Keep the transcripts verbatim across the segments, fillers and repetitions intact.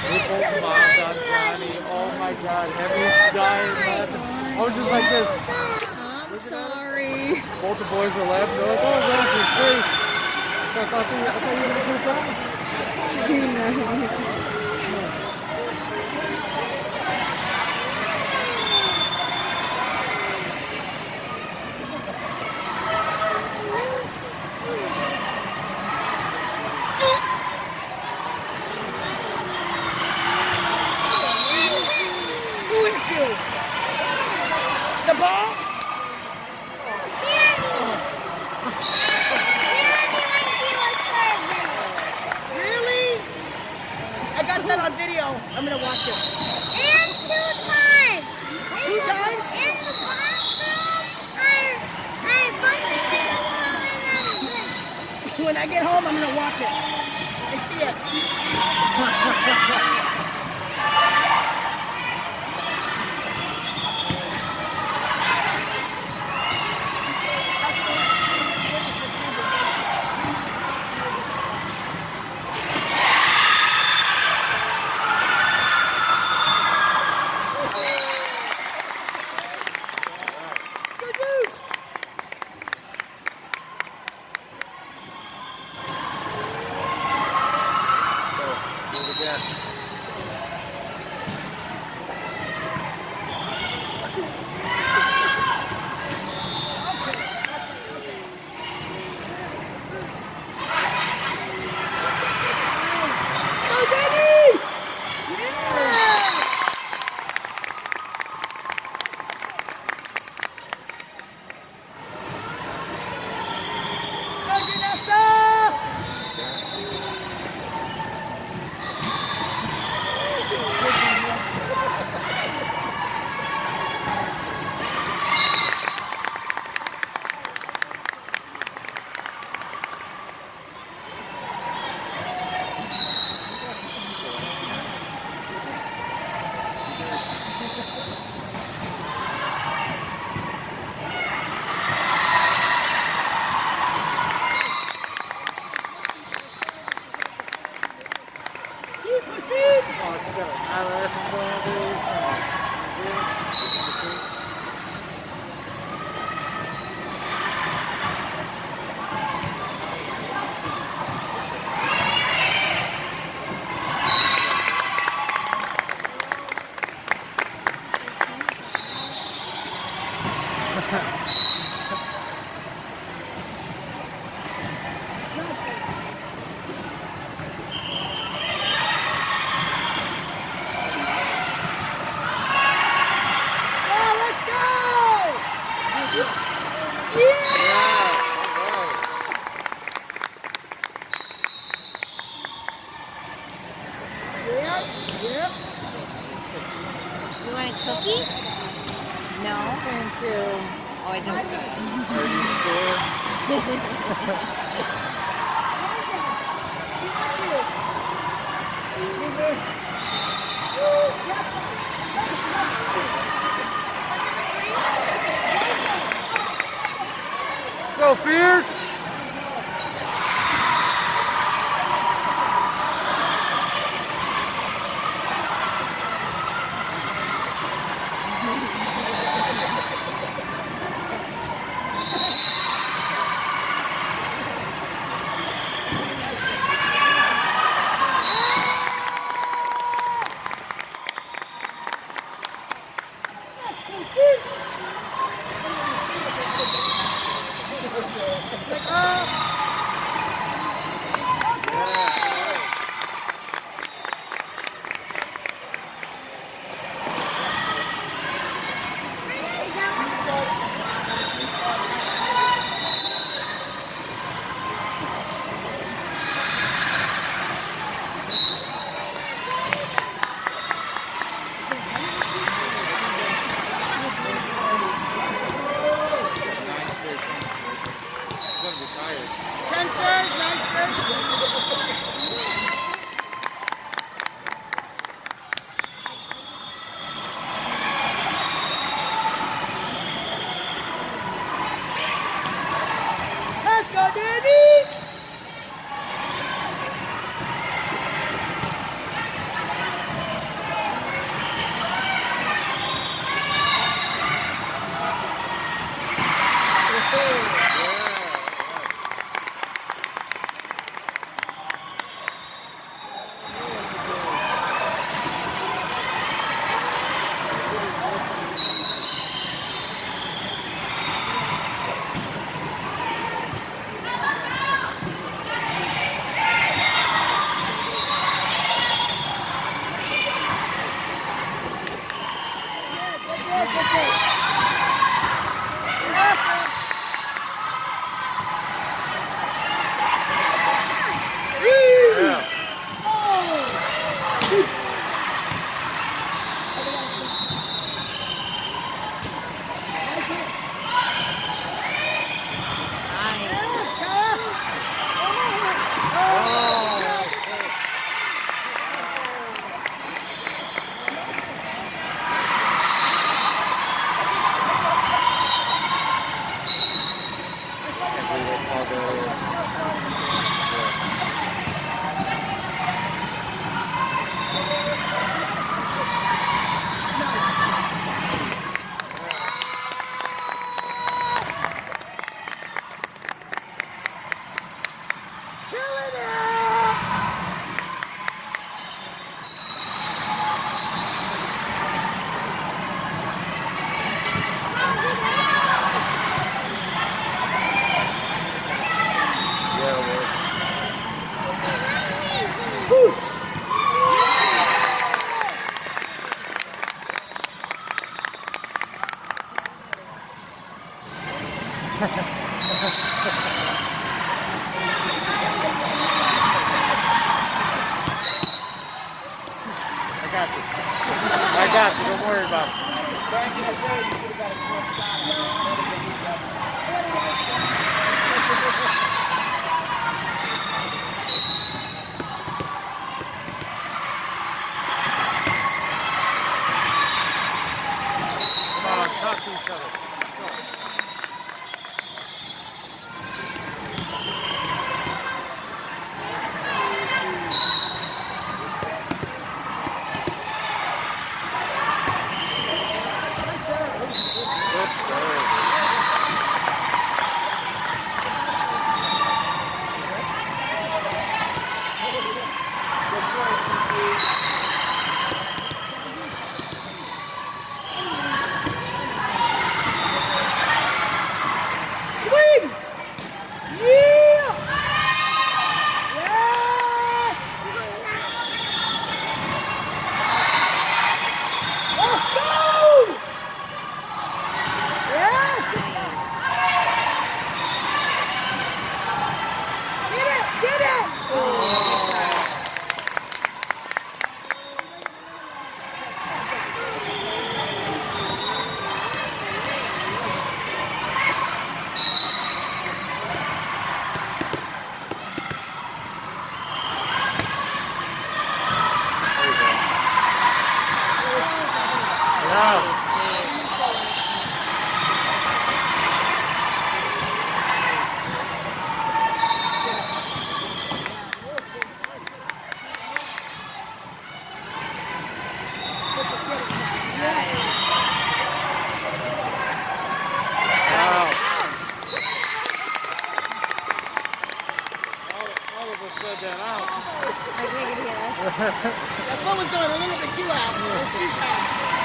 Two times Johnny. Oh my God, Emmy's dying laughing. I was just like this. I'm sorry. Both the boys were laughing. They're like, oh, that's your face. I thought you, I thought you were going to do something. The ball? Really? I got that on video. I'm gonna watch it. And two times. Two times? In the bathroom, I, I bumped into the wall and I was When I get home, I'm gonna watch it and see it. You want a cookie? No? Thank you. Oh, it's okay. Are you sure? Let's go, Fierce! Like I got you. I got you. Don't worry about it. Come on, talk to each other. That phone was going a little bit too loud. The seesaw.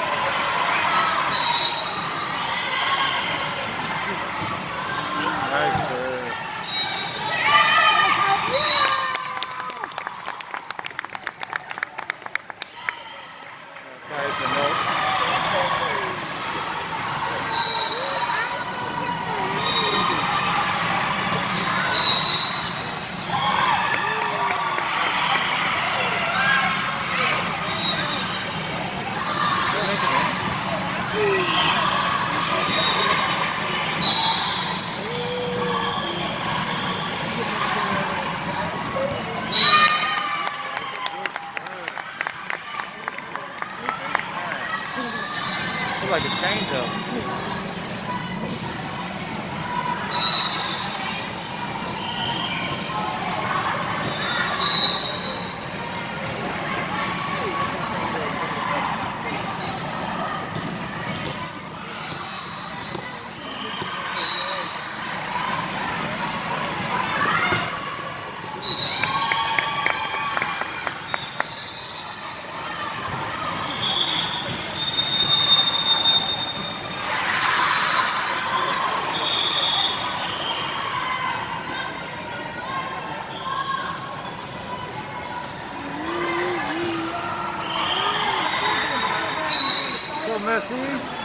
Nice, sir. Nice enough. Like a change-up. Messi.